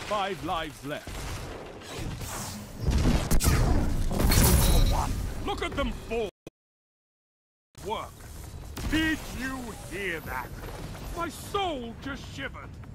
5 lives left. Look at them fall! Work. Did you hear that? My soul just shivered.